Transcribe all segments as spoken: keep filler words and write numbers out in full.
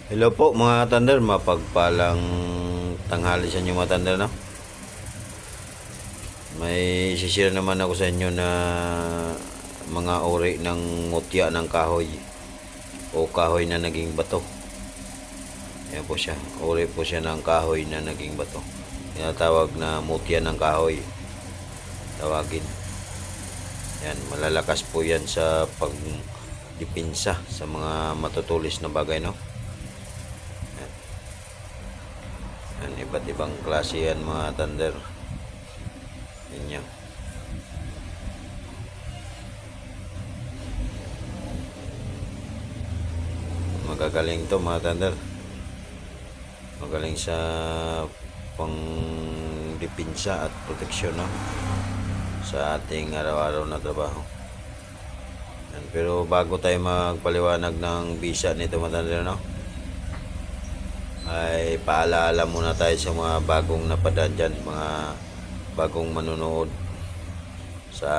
Hello po mga thunder, mapagpalang tanghali sa inyo mga thunder, no? May isishare naman ako sa inyo na mga uri ng mutya ng kahoy o kahoy na naging bato. Yan po siya, uri po siya ng kahoy na naging bato. Tinatawag na mutya ng kahoy, tawagin. Yan, malalakas po yan sa pagdipinsa sa mga matutulis na bagay, no? Yan, iba't ibang klase yan mga thunder. Yan yan. Magagaling to mga thunder. Magaling sa pangdipinsa at proteksyon, no? Sa ating araw-araw na trabaho. Yan, pero bago tayo magpaliwanag ng bisa nito mga thunder, no? Ay paalaala muna tayo sa mga bagong napadaan dyan, mga bagong manonood sa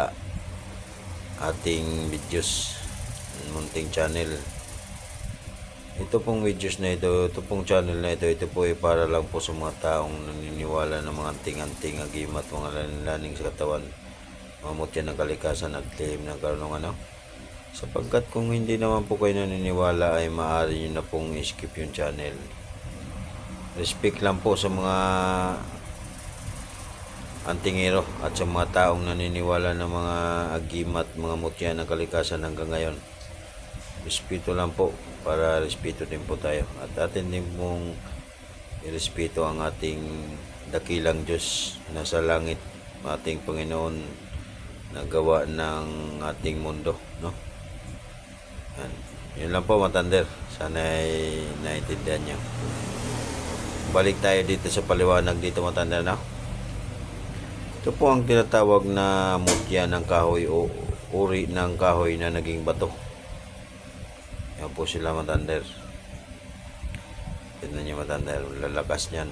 ating videos, munting channel. Ito pong videos na ito, ito pong channel na ito, ito po ay para lang po sa mga taong naniniwala ng mga anting-anting agimat, mga lanin-laning sa katawan, mga mutya ng kalikasan at lihim ng karunungan, no? Sapagkat kung hindi naman po kayo naniniwala ay maaari nyo na pong skip yung channel. Respect lang po sa mga antingero at sa mga taong naniniwala ng mga agimat, mga mutya ng kalikasan hanggang ngayon. Respeto lang po, para respeto din po tayo. At atin din pong irespeto ang ating dakilang Diyos na sa langit, ating Panginoon na gawa ng ating mundo, no? Yan. Yun lang po mga thunder. Sana ay naintindihan nyo. Balik tayo dito sa paliwanag dito mga thunder, no? Ito po ang tinatawag na mutya ng kahoy o uri ng kahoy na naging bato. Yan po sila mga thunder. Tignan nyo mga thunder, lalakas nyan.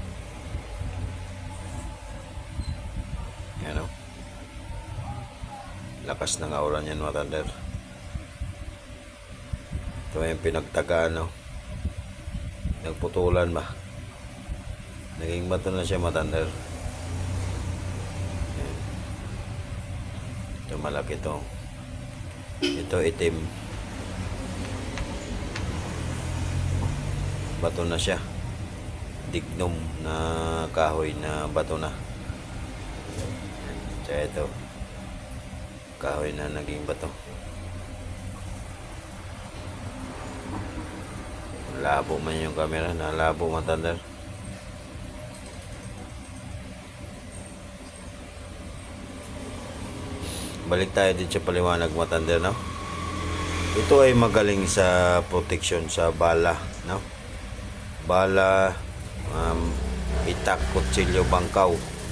Yan, no? Lakas ng aura nyan mga thunder. Ito yung pinagtagaan, no? Nagputulan ba? Naging bato na siya mga thunder. Ito malaki to. Ito itim. Bato na siya. Dignum na kahoy na bato na. Kaya ito kahoy na naging bato. Labo man yung camera, nalabo mga thunder. Balik tayo din sa paliwanag mga thunder, no? Ito ay magaling sa protection sa bala, no? Bala, um, itak, kutsilyo, bangkaw.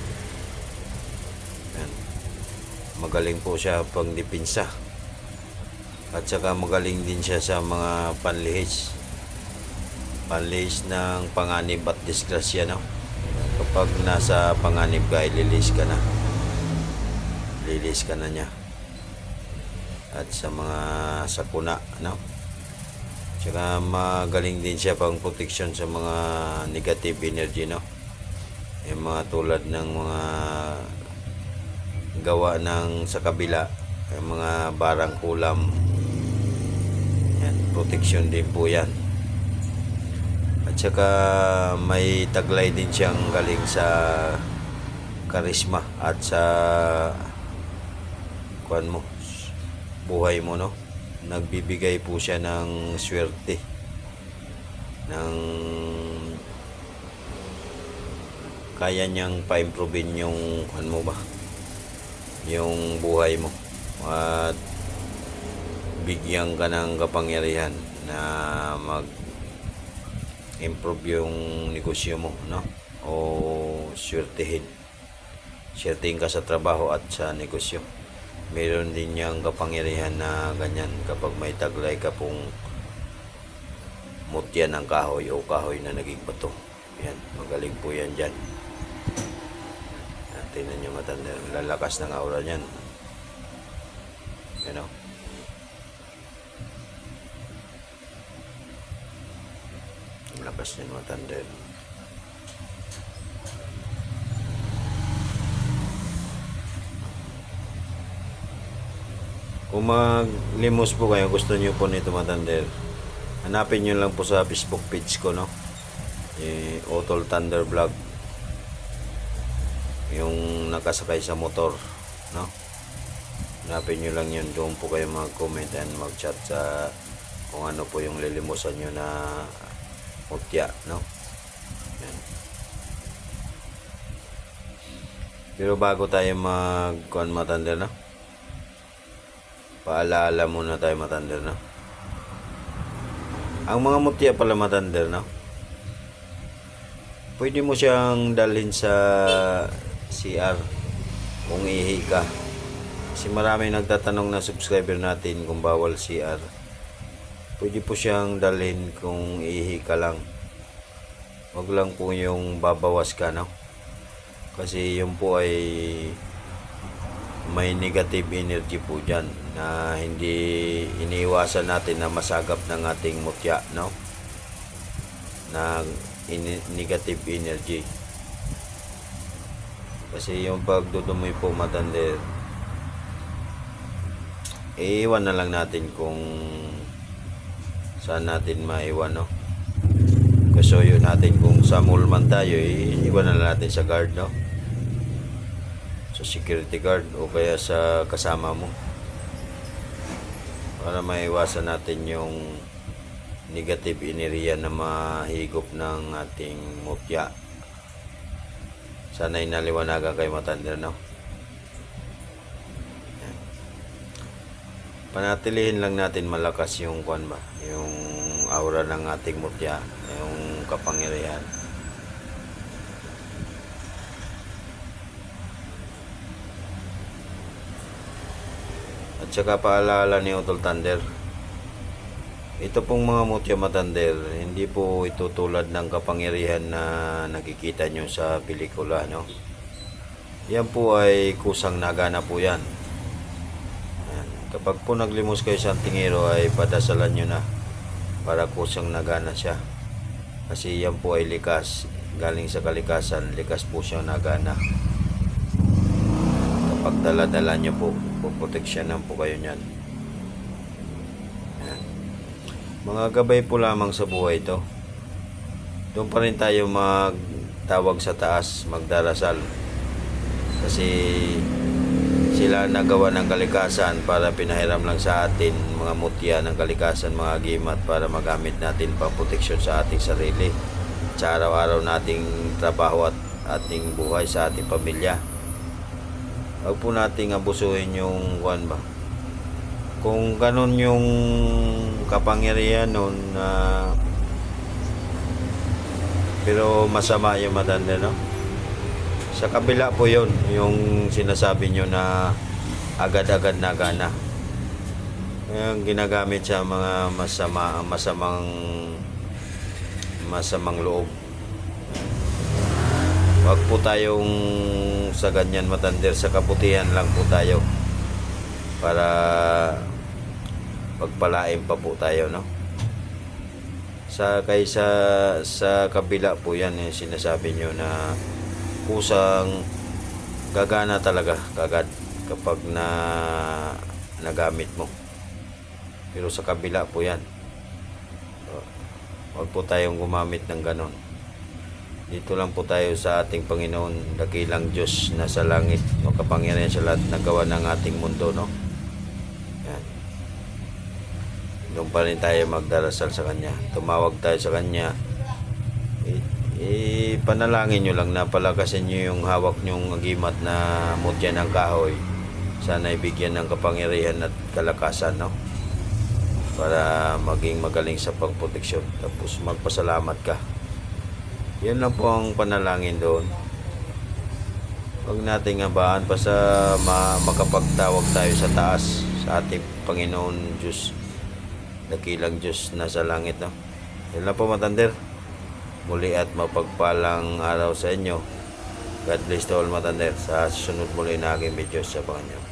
Yan. Magaling po siya pang dipinsa. At saka magaling din siya sa mga panlihis. Panlihis ng panganib at disgrasya, no? Kapag nasa panganib ka, ililis ka na. Lilis ka na niya. At sa mga sakuna, no? Tsaka magaling din siya pang protection sa mga negative energy, no? Yung mga tulad ng mga gawa ng sa kabila, yung mga barang kulam. Yan, protection din po yan. At saka may taglay din siyang galing sa karisma at sa kuan mo, buhay mo, no? Nagbibigay po siya ng swerte, ng kaya niyang pa-improvein yung kuan mo ba, yung buhay mo, at bigyan ka ng kapangyarihan na mag improve yung negosyo mo, no? O swertehin swertehin ka sa trabaho at sa negosyo. Meron din niyang kapangyarihan na ganyan kapag may taglay ka pong mutya ng kahoy o kahoy na naging bato. Yan, magaling po yan dyan. Tingnan nyo matanda, lalakas ng aura niyan. You know? lakas niyan mga thunder. Kung maglimos po kayo, gusto nyo po nito mga thunder, hanapin nyo lang po sa Facebook page ko, no? Eh, Otol Thunder Vlog, yung nakasakay sa motor, no? Hanapin nyo lang yun. Doon po kayo mag-comment and mag-chat sa kung ano po yung lilimusan nyo na mutya, no? Yan. Pero bago tayo mag-kuhan mga thunder, no? Paalaala muna tayo mga thunder, no? Ang mga mutya pala mga thunder, no? Pwede mo siyang dalhin sa C R kung ihi ka. Kasi marami nagtatanong na subscriber natin kung bawal C R. Pwede po siyang dalhin kung ihi ka lang. Wag lang po yung babawas ka, no? Kasi yun po ay may negative energy po dyan na hindi iniiwasan natin na masagap ng ating mutya, no? Na in- negative energy. Kasi yung pagdudumi po matanda, iiwan na lang natin kung saan natin maiwan, no? Kasuyo natin kung sa mall man tayo, iiwan na lang natin sa guard, no? Sa security guard o kaya sa kasama mo, para maiwasan natin yung negative energy na mahigop ng ating mutya. Sana'y naliwanagan kayo mga thunder, no? Panatilihin lang natin malakas yung kwan ba, yung aura ng ating mutya, yung kapangyarihan. At saka paalala ni Otol Thunder, ito pong mga mutya matanda, hindi po ito tulad ng kapangyarihan na nakikita nyo sa pelikula, no? Yan po ay kusang nagana po yan. Yan. Kapag po naglimos kayo sa tingero, ay padasalan nyo na para kusang nagana siya. Kasi yan po ay likas, galing sa kalikasan, likas po siyang nagana. Kapag dala-dala nyo po, puproteksyonan po kayo nyan. Yan. Mga gabay po lamang sa buhay ito. Doon pa rin tayo magtawag sa taas, magdarasal. Kasi sila nagawa ng kalikasan para pinahiram lang sa atin mga mutya ng kalikasan, mga gimat, para magamit natin pang proteksyon sa ating sarili, sa araw-araw nating trabaho at ating buhay sa ating pamilya. Huwag po nating abusuhin yung kuan ba. Kung ganun yung kapangyarihan nun, uh, pero masama yung matanda, no? Sa kabila po yun, yung sinasabi nyo na agad-agad na gana. Yung ginagamit sa mga masama, masamang masamang loob. Huwag po tayong sa ganyan matander, sa kabutihan lang po tayo para pagpalain pa po tayo, no? Sa kaysa sa kabila po yan yung sinasabi nyo na kusang gagana talaga kagad kapag na nagamit mo. Pero sa kabila po yan, huwag po tayong gumamit ng ganon. Dito lang po tayo sa ating Panginoon, dakilang Diyos na sa langit, makapangyarihan sa lahat na gawa ng ating mundo, no? Yan. Doon pa rin tayo magdarasal sa Kanya. Tumawag tayo sa Kanya. Ipanalangin nyo lang na palakasin nyo yung hawak nyong agimat na mutya ng kahoy. Sana ibigyan ng kapangyarihan at kalakasan, no? Para maging magaling sa pagproteksyon. Tapos magpasalamat ka. Yan lang po ang panalangin doon. Huwag nating abaan pa sa ma makapagtawag tayo sa taas, sa ating Panginoon Diyos, dakilang Diyos na sa langit, no? Yan lang po matander. Muli at mapagpalang araw sa inyo. God bless to all matander. Sa susunod muli na aking video sa Panginoon.